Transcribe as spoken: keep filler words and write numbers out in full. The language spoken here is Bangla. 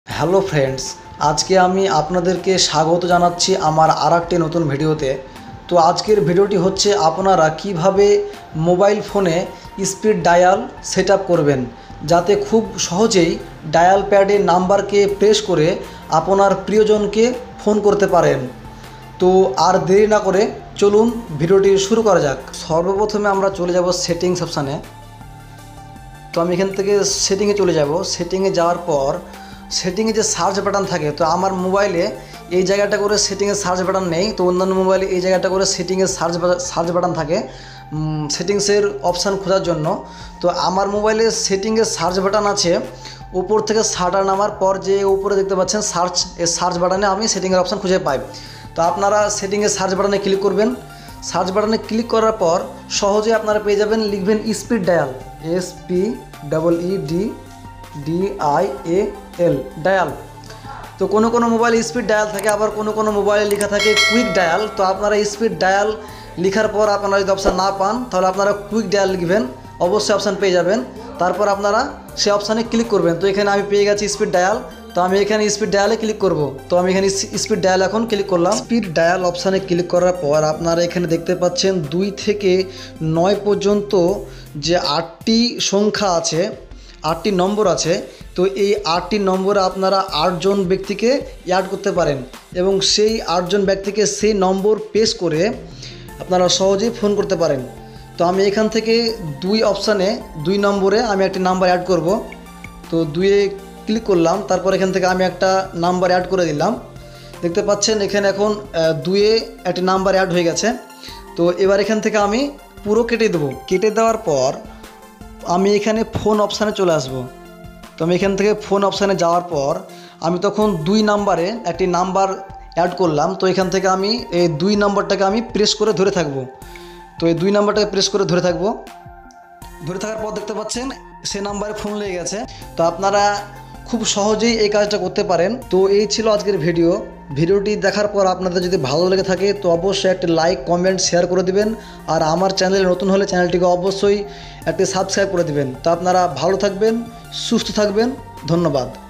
হ্যালো ফ্রেন্ডস, আজকে আমি আপনাদেরকে স্বাগত জানাচ্ছি আমার আরেকটি নতুন ভিডিওতে। তো আজকের ভিডিওটি হচ্ছে আপনারা কিভাবে মোবাইল ফোনে স্পিড ডায়াল সেট আপ করবেন, যাতে খুব সহজেই ডায়াল প্যাডে নাম্বারকে প্রেস করে আপনার প্রিয়জনকে ফোন করতে পারেন। তো আর দেরি না করে চলুন ভিডিওটি শুরু করা যাক। সর্বপ্রথমে আমরা চলে যাব সেটিংস অপশানে। তো আমি এখান থেকে সেটিংয়ে চলে যাব। সেটিংয়ে যাওয়ার পর সেটিংয়ে যে সার্চ বাটন থাকে, তো আমার মোবাইলে এই জায়গাটা করে সেটিংয়ে সার্চ বাটন নেই, তো অন্যান্য মোবাইলে এই জায়গাটা করে সেটিংয়ে সার্চ সার্চ বাটন থাকে সেটিংসের অপশান খোঁজার জন্য। তো আমার মোবাইলে সেটিংয়ে সার্চ বাটন আছে, উপর থেকে শাটার নামার পর যে উপরে দেখতে পাচ্ছেন সার্চ, এই সার্চ বাটনে আমি সেটিংয়ের অপশান খুঁজে পাই। তো আপনারা সেটিংয়ে সার্চ বাটনে ক্লিক করবেন। সার্চ বাটনে ক্লিক করার পর সহজে আপনারা পেয়ে যাবেন, লিখবেন speed dial, S P double E D D I A L, dial. তো কোনো কোনো মোবাইলে স্পিড ডায়াল থাকে, আবার কোনো কোনো মোবাইলে লেখা থাকে কুইক ডায়াল। তো আপনারা স্পিড ডায়াল লেখার পর আপনারা যদি অপশান না পান, তাহলে আপনারা কুইক ডায়াল লিখবেন, অবশ্যই অপশান পেয়ে যাবেন। তারপর আপনারা সেই অপশানে ক্লিক করবেন। তো এখানে আমি পেয়ে গেছি স্পিড ডায়াল, তো আমি এখানে স্পিড ডায়ালে ক্লিক করব। তো আমি এখানে স্পিড ডায়াল এখন ক্লিক করলাম। স্পিড ডায়াল অপশানে ক্লিক করার পর আপনারা এখানে দেখতে পাচ্ছেন দুই থেকে নয় পর্যন্ত যে আটটি সংখ্যা আছে, আটটি নম্বর আছে। তো এই আটটি নম্বরে আপনারা আটজন ব্যক্তিকে অ্যাড করতে পারেন এবং সেই আটজন ব্যক্তিকে সেই নম্বর প্রেস করে আপনারা সহজেই ফোন করতে পারেন। তো আমি এখান থেকে দুই অপশানে দুই নম্বরে আমি একটি নাম্বার অ্যাড করব। তো দুইয়ে ক্লিক করলাম, তারপর এখান থেকে আমি একটা নাম্বার অ্যাড করে দিলাম। দেখতে পাচ্ছেন এখানে এখন দুইয়ে একটি নাম্বার অ্যাড হয়ে গেছে। তো এবার এখান থেকে আমি পুরো কেটে দেবো। কেটে দেওয়ার পর আমি এখানে ফোন অপশানে চলে আসব। তো আমি এখান থেকে ফোন অপশানে যাওয়ার পর আমি তখন দুই নাম্বারে একটি নাম্বার অ্যাড করলাম। তো এখান থেকে আমি এই দুই নাম্বারটাকে আমি প্রেস করে ধরে থাকবো। তো এই দুই নাম্বারটাকে প্রেস করে ধরে থাকবো। ধরে থাকার পর দেখতে পাচ্ছেন সে নাম্বারে ফোন লেগে গেছে। তো আপনারা খুব সহজেই এই কাজটা করতে পারেন। তো এই ছিল আজকের ভিডিও। ভিডিওটি দেখার পর আপনাদের যদি ভালো লেগে থাকে তো অবশ্যই একটি লাইক, কমেন্ট, শেয়ার করে দিবেন। আর আমার চ্যানেলে নতুন হলে চ্যানেলটিকে অবশ্যই একটি সাবস্ক্রাইব করে দিবেন। তো আপনারা ভালো থাকবেন, সুস্থ থাকবেন। ধন্যবাদ।